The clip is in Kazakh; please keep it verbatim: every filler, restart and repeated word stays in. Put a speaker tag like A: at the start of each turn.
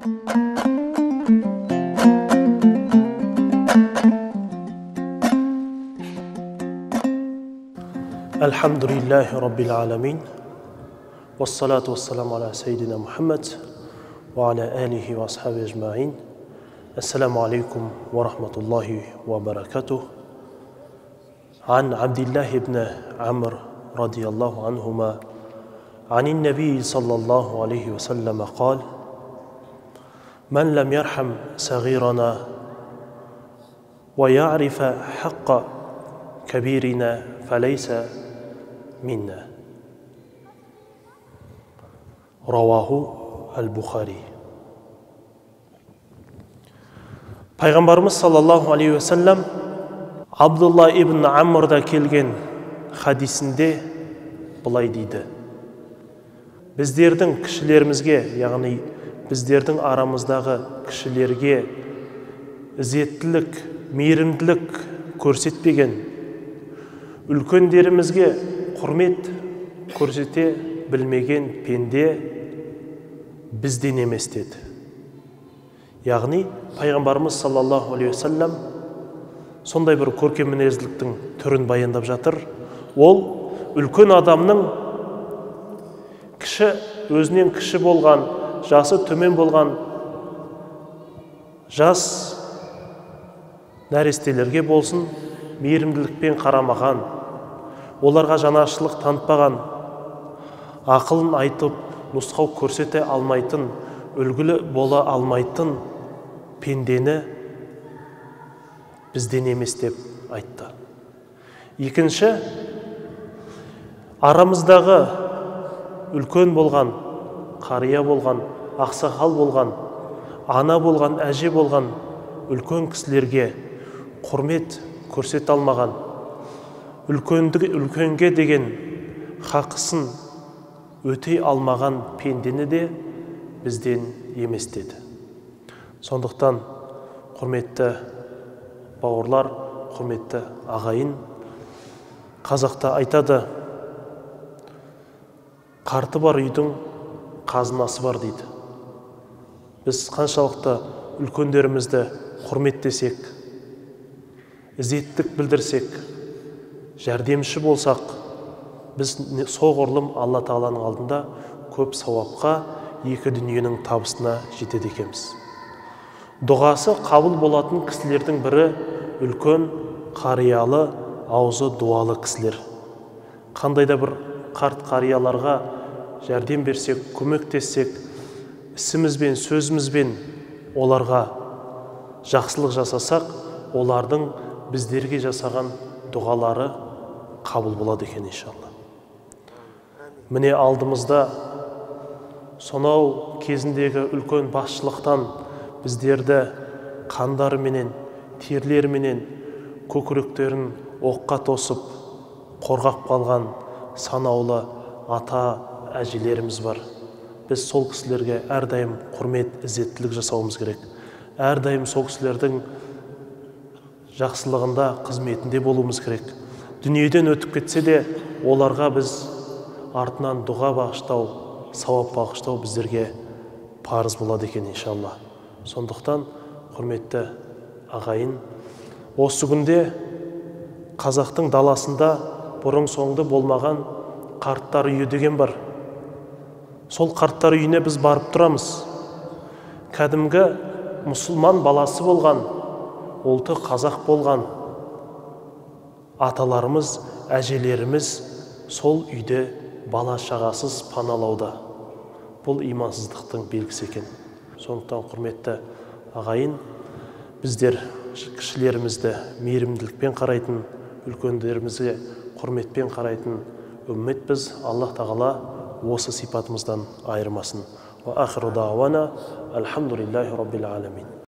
A: Alhamdulillahi Rabbil Alamin. Wassalatu wassalamu ala Sayyidina Muhammad wa ala alihi wa ashabihi ajma'in. Assalamu alaikum wa rahmatullahi wa barakatuh. عن عبد الله بن عمرو رضي الله عنهما عن النبي صلى الله عليه وسلم قال: من لم يرحم صغيرنا ويعرف حق كبيرنا فليس منا. رواه البخاري. Пайғамбарымыз саллаллаху алейхи уассалам Абдулла ибн Амрда келген хадисінде былай дейді: біздердің кішілерімізге, яғни біздердің арамыздағы кішілерге ізеттілік, мейірімділік көрсетпеген, үлкендерімізге құрмет көрсете білмеген пенде бізден емес деді. Яғни пайғамбарымыз саллаллаху алейхи уассалам сондай бір көркем мінезділіктің түрін баяндап жатыр. Ол үлкен адамның кіші, өзінен кіші болған, жасы төмен болған жас нәрестелерге болсын мейірімділікпен қарамаған, оларға жанашырлық танытпаған, ақылын айтып нұсқау көрсете алмайтын, үлгілі бола алмайтын пендені бізден емес деп айтты. Екінші, арамыздағы үлкен болған, қария болған, ақсақал болған, ана болған, әже болған үлкен кісілерге құрмет көрсете алмаған, үлкенге деген хақысын өтей алмаған пендені де бізден емес деді. Сондықтан, құрметті бауырлар, құрметті ағайын, қазақта айтады: қарты бар үйдің қазынасы бар дейді. Біз қаншалықты үлкендерімізді құрметтесек, ізеттік білдірсек, жәрдемші болсақ, біз соғұрлым Алла Тағаланың алдында көп сауапқа, екі дүниенің табысына жетеді екенбіз. Дұғасы қабыл болатын кісілердің бірі үлкен, қариялы, аузы дуалы кісілер. Қандай да бір қарт қарияларға жәрдем берсек, көмектессек, ісімізбен, сөзімізбен оларға жақсылық жасасақ, олардың біздерге жасаған дұғалары қабыл болады екен иншалла. Міне алдымызда сонау кезіндегі үлкен басшылықтан біздерді қандарыменен, терлеріменен, көкіректерін оққа тосып қорғап қалған санаулы ата әжелеріміз бар. Біз сол кісілерге әрдайым құрмет, ізеттілік жасауымыз керек. Әрдайым сол кісілердің жақсылығында, қызметінде болуымыз керек. Дүниеден өтіп кетсе де, оларға біз артынан дұға бағыштау, сауап бағыштау біздерге парыз болады екен иншалла. Сондықтан, құрметті ағайын, осы күнде қазақтың даласында бұрын соңды болмаған қарттар үйі деген бар. Сол қарттар үйіне біз барып тұрамыз. Кәдімгі мұсылман баласы болған, ұлты қазақ болған аталарымыз, әжелеріміз сол үйде бала шағасыз паналауда. Бұл имансыздықтың белгісі екен. Сондықтан, құрметті ағайын, біздер кішілерімізді мейірімділікпен қарайтын, үлкендерімізге құрметпен қарайтын үммет біз. Аллах Тағала осы сипатымыздан айырмасын. Ва ахиру дауана алхамдулиллахи раббил аламин.